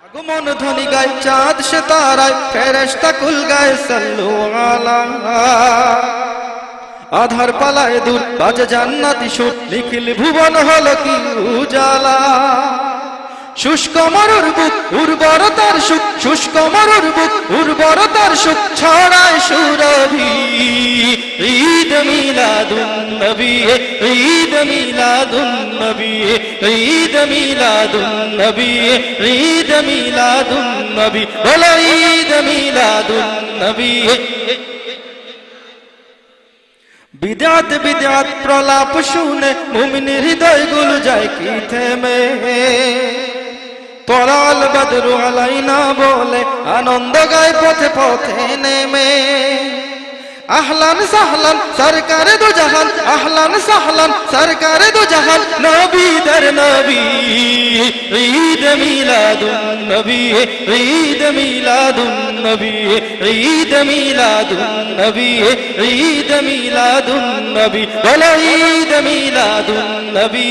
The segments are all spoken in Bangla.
আগমন ধ্বনি গায় চাঁদ সে তারায় ফেরেশতা কুল গায় সাল্লু আলা আধার পালায় দূর বাজে জান্নাতি সুর নিখিল ভুবন হলো কি উজালা শুষ্ক মরুর বুক উর্বরতার সুখ শুষ্ক মরুর বুক উর্বরতার সুখ ছড়ায় সুরভি ঈদ মিলাদুন নবী ঈদ মিলাদুন নবী ঈদ মিলাদুন নবী ঈদ মিলাদুন নবী বলো ঈদ মিলাদুন নবী বিদআত বিদআত প্রলাপ শুনে মুমিন হৃদয়গুলো যায় কি থেমে তলাল বদরু আলাইনা বলে আনন্দ গায় পথে পথে নেমে আহলান সাহলান সরকারে দু জাহান আহলান সাহলান সরকারে দু জাহান নবী দের নবী ঈদ মিলাদুন নবী ঈদ মিলাদুন নবী ঈদ মিলাদুন নবী ঈদ মিলাদুন নবী বলো ঈদ মিলাদুন নবী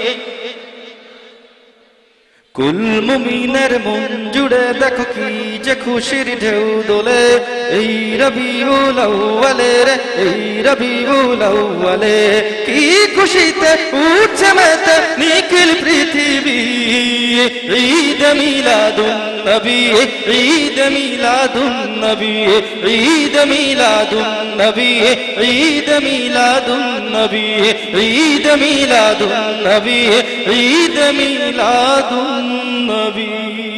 কুল মুমিনের মন জুড়ে দেখো কি যে খুশির ঢেউ দোলে এই রবিউল আউয়ালে রে এই রবিউল আউয়ালে কি খুশিতে উঠছে মেতে নিখিল পৃথিবী ঈদ মিলাদুন নবী ঈদ মিলাদুন নবী ঈদ মিলাদুন নবী ঈদ মিলাদুন নবী ঈদ মিলাদুন নবী ঈদ মিলাদুন নবী